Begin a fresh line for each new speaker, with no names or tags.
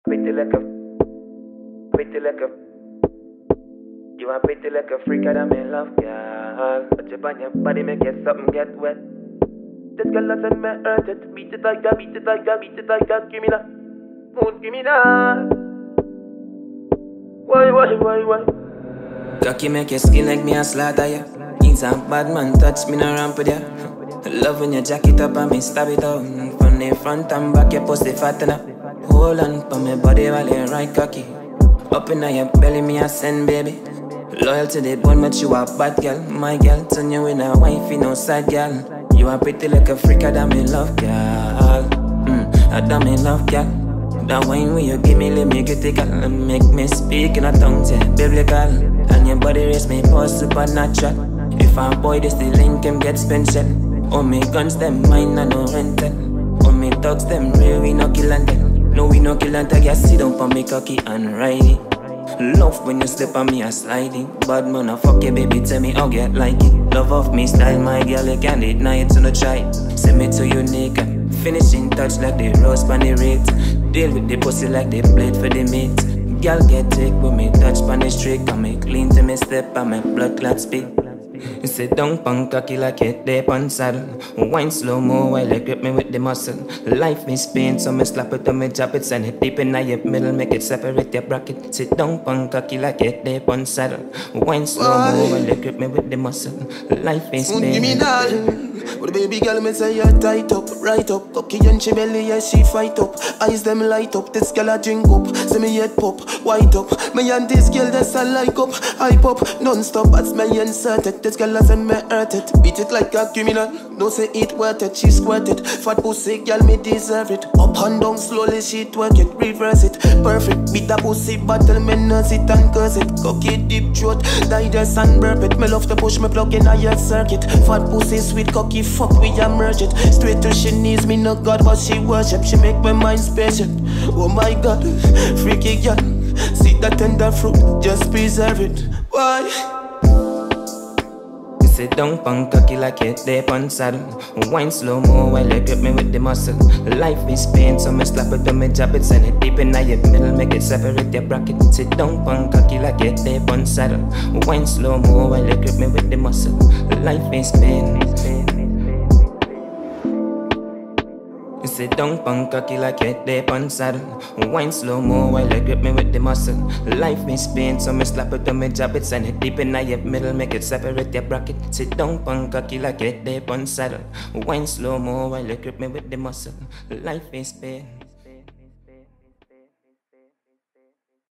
Pretty like a, pretty like a. You are pretty like a freak and I'm in love, girl. But your on your body make you something get wet. This girl doesn't me hurt it. Beat it like that, beat it like that, beat it like that. Give me that, moon, give me that. Why?
Cocky make your skin like me a slaughter ya. Things a bad man touch me no ramp with ya. Love when you jack it up and me stab it out. From the front and back you post the fat enough. Hold on for my body while you right cocky. Up in your belly me a send baby. Loyal to the bone but you a bad girl. My girl turn you in a wifey no side girl. You are pretty like a freak, I damn in love girl. I damn in love girl. That wine when you give me, let me get it, girl. Make me speak in a tongue, yeah, biblical. And your body raise me for supernatural. If a boy this the link him get special. Oh me guns them mine and no rental. Oh me dogs them real, we no kill and tell. No we no kill and tell, ya sit down for me cocky and ride it. Love when you slip on me a sliding. Bad man a fuck you baby, tell me how get like it. Love off me style, my girl you can't deny it, so no try. Send me to you naked. Finishing touch like the rose pan the rate. Deal with the pussy like the blade for the meat. Girl get take with me touch pan the streak. I make clean to me step and make blood clot speak. You sit down pan cocky like it deep on saddle. Wine slow mo while you grip me with the muscle. Life is pain so me slap it to me drop it. Send it deep in your middle make it separate your bracket. Sit down pan cocky like it deep on saddle. Wine slow mo while you grip me with the muscle. Life is pain.
Give me that. But baby girl, me say you tight up, right up. Cocky and she belly, yeah, she fight up. Eyes them light up, this girl a drink up. See me head pop, white up. Me and this girl just a like up, hype up, non-stop as me insert it. This girl a send me hurt it. Beat it like a criminal, no say it worth it. She squirt it, fat pussy girl me deserve it. Up and down slowly she twerk it, reverse it. Perfect, beat a pussy battle, me nurse it and curse it. Cocky deep throat, die this and burp it. Me love to push me plug in a your circuit. Fat pussy sweet cocky. Fuck we a merge it. Straight to she knees, me no God but she worship. She make my mind spaceship. Oh my God, freaky girl. See that tender fruit, just preserve it. Why?
Sit down pan cocky like it deep on saddle. Wine slow mo while you grip me with the muscle. Life is pain so me slap it to me drop it. Send it deep in your middle make it separate your bracket. Sit down pan cocky like it deep on saddle. Wine slow mo while you grip me with the muscle. Life is pain. Sit down pan cocky like it deep on saddle. Wine slow mo while you grip me with the muscle. Life is pain so me slap it to me drop it. Send it deep in your middle make it separate your bracket. Sit down pan cocky like it deep on saddle. Wine slow mo while you grip me with the muscle. Life is pain.